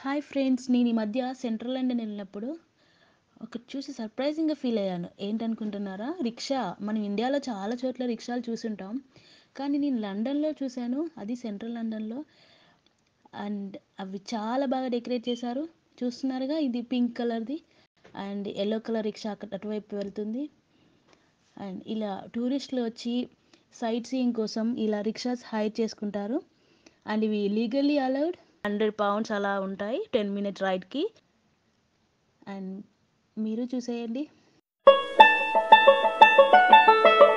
Hi friends, నేను ఈ మధ్య సెంట్రల్ లండన్ వెళ్ళినప్పుడు ఒకటి చూసి సర్ప్రైజింగ్గా ఫీల్ అయ్యాను. ఏంటనుకుంటున్నారా? రిక్షా. మనం ఇండియాలో చాలా చోట్ల రిక్షాలు చూసుంటాం. కానీ నేను లండన్లో చూశాను, అది సెంట్రల్ లండన్లో. అండ్ అవి చాలా బాగా డెకరేట్ చేశారు. చూస్తున్నారుగా, ఇది పింక్ కలర్ది అండ్ ఎల్లో కలర్ రిక్షా అటువైపు వెళ్తుంది. అండ్ ఇలా టూరిస్టులు వచ్చి సైట్ సీయింగ్ కోసం ఇలా రిక్షాస్ హైర్ చేసుకుంటారు. అండ్ ఇవి లీగల్లీ అలౌడ్. £100 అలా ఉంటాయి 10 minute రైడ్కి. అండ్ మీరు చూసేయండి.